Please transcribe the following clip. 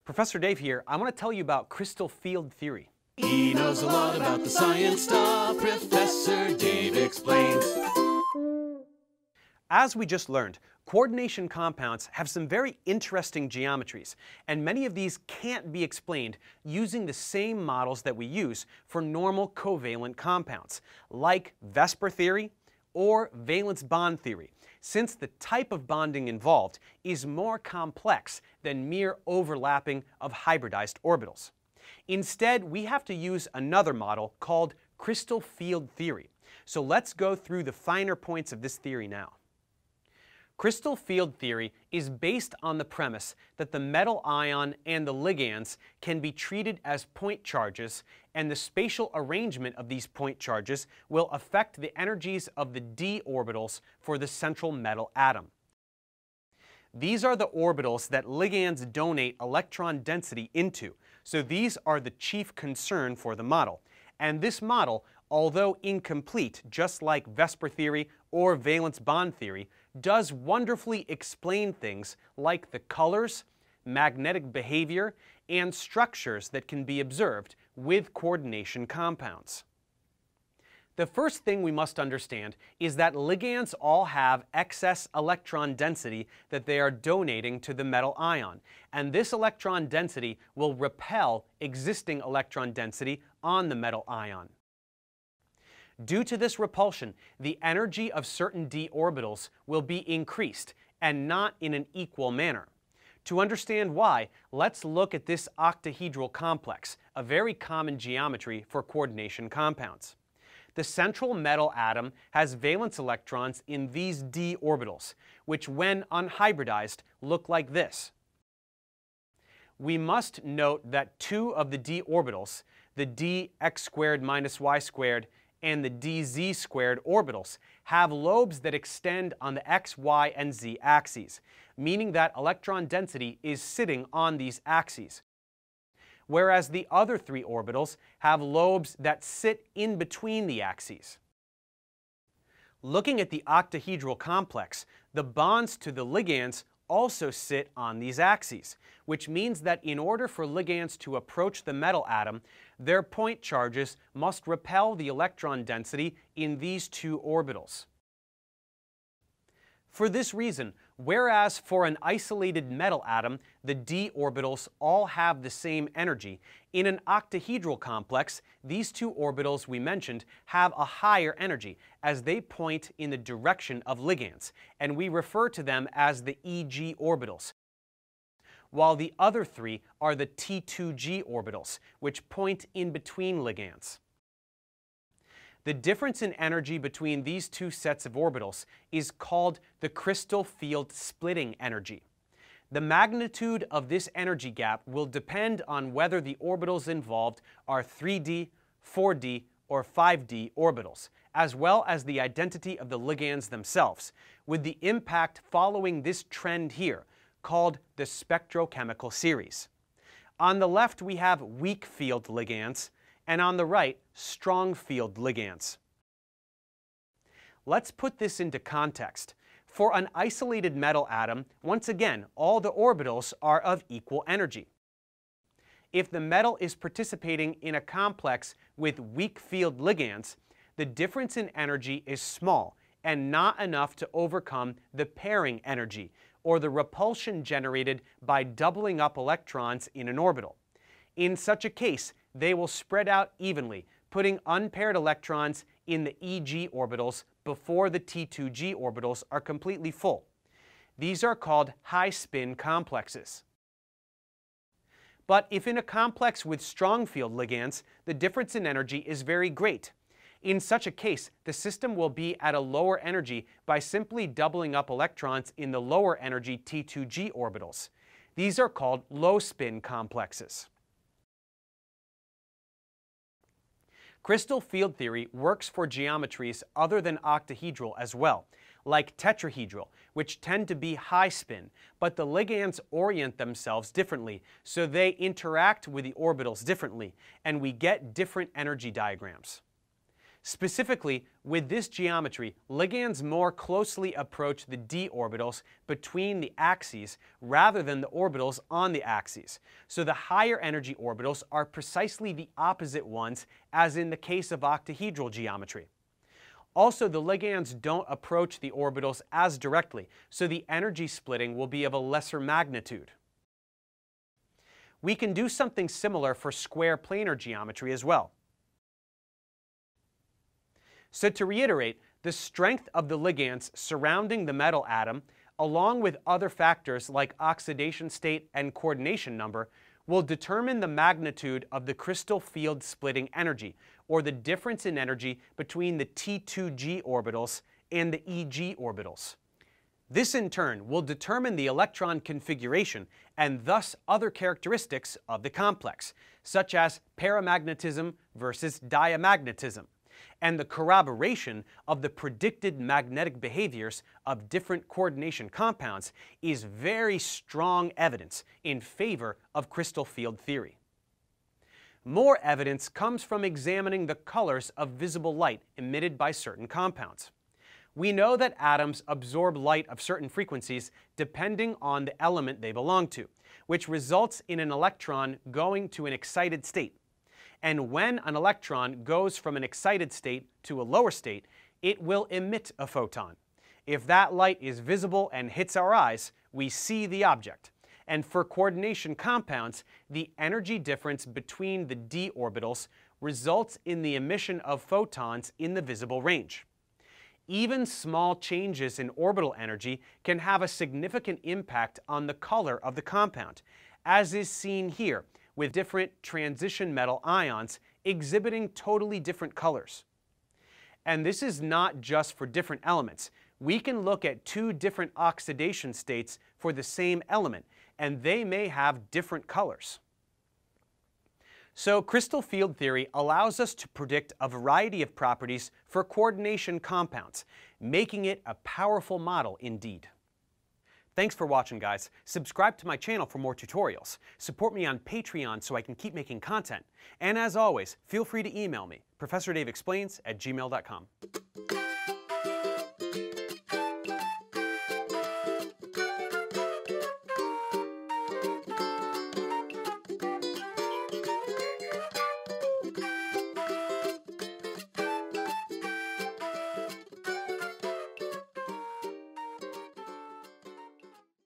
Professor Dave here. I want to tell you about crystal field theory. He knows a lot about the science stuff. Professor Dave explains. As we just learned, coordination compounds have some very interesting geometries, and many of these can't be explained using the same models that we use for normal covalent compounds, like VSEPR theory or valence bond theory, since the type of bonding involved is more complex than mere overlapping of hybridized orbitals. Instead, we have to use another model called crystal field theory. So let's go through the finer points of this theory now. Crystal field theory is based on the premise that the metal ion and the ligands can be treated as point charges, and the spatial arrangement of these point charges will affect the energies of the d orbitals for the central metal atom. These are the orbitals that ligands donate electron density into, so these are the chief concern for the model. And this model, although incomplete, just like VSEPR theory or valence bond theory, does wonderfully explain things like the colors, magnetic behavior, and structures that can be observed with coordination compounds. The first thing we must understand is that ligands all have excess electron density that they are donating to the metal ion, and this electron density will repel existing electron density on the metal ion. Due to this repulsion, the energy of certain d orbitals will be increased, and not in an equal manner. To understand why, let's look at this octahedral complex, a very common geometry for coordination compounds. The central metal atom has valence electrons in these d orbitals, which when unhybridized look like this. We must note that two of the d orbitals, the dx squared minus y squared and the dz squared orbitals, have lobes that extend on the x, y, and z axes, meaning that electron density is sitting on these axes. Whereas the other three orbitals have lobes that sit in between the axes. Looking at the octahedral complex, the bonds to the ligands also sit on these axes, which means that in order for ligands to approach the metal atom, their point charges must repel the electron density in these two orbitals. For this reason, whereas for an isolated metal atom, the d orbitals all have the same energy, in an octahedral complex, these two orbitals we mentioned have a higher energy as they point in the direction of ligands, and we refer to them as the Eg orbitals, while the other three are the T2G orbitals, which point in between ligands. The difference in energy between these two sets of orbitals is called the crystal field splitting energy. The magnitude of this energy gap will depend on whether the orbitals involved are 3d, 4d, or 5d orbitals, as well as the identity of the ligands themselves, with the impact following this trend here, called the spectrochemical series. On the left we have weak field ligands, and on the right, strong field ligands. Let's put this into context. For an isolated metal atom, once again, all the orbitals are of equal energy. If the metal is participating in a complex with weak field ligands, the difference in energy is small and not enough to overcome the pairing energy, or the repulsion generated by doubling up electrons in an orbital. In such a case, they will spread out evenly, putting unpaired electrons in the Eg orbitals before the T2G orbitals are completely full. These are called high-spin complexes. But if in a complex with strong field ligands, the difference in energy is very great. In such a case, the system will be at a lower energy by simply doubling up electrons in the lower energy T2G orbitals. These are called low-spin complexes. Crystal field theory works for geometries other than octahedral as well, like tetrahedral, which tend to be high spin, but the ligands orient themselves differently, so they interact with the orbitals differently, and we get different energy diagrams. Specifically, with this geometry, ligands more closely approach the d orbitals between the axes rather than the orbitals on the axes. So the higher energy orbitals are precisely the opposite ones as in the case of octahedral geometry. Also, the ligands don't approach the orbitals as directly, so the energy splitting will be of a lesser magnitude. We can do something similar for square planar geometry as well. So to reiterate, the strength of the ligands surrounding the metal atom, along with other factors like oxidation state and coordination number, will determine the magnitude of the crystal field splitting energy, or the difference in energy between the T2G orbitals and the EG orbitals. This in turn will determine the electron configuration and thus other characteristics of the complex, such as paramagnetism versus diamagnetism, and the corroboration of the predicted magnetic behaviors of different coordination compounds is very strong evidence in favor of crystal field theory. More evidence comes from examining the colors of visible light emitted by certain compounds. We know that atoms absorb light of certain frequencies depending on the element they belong to, which results in an electron going to an excited state. And when an electron goes from an excited state to a lower state, it will emit a photon. If that light is visible and hits our eyes, we see the object. And for coordination compounds, the energy difference between the d orbitals results in the emission of photons in the visible range. Even small changes in orbital energy can have a significant impact on the color of the compound, as is seen here, with different transition metal ions exhibiting totally different colors. And this is not just for different elements. We can look at two different oxidation states for the same element, and they may have different colors. So crystal field theory allows us to predict a variety of properties for coordination compounds, making it a powerful model indeed. Thanks for watching, guys. Subscribe to my channel for more tutorials. Support me on Patreon so I can keep making content. And as always, feel free to email me, ProfessorDaveExplains@gmail.com.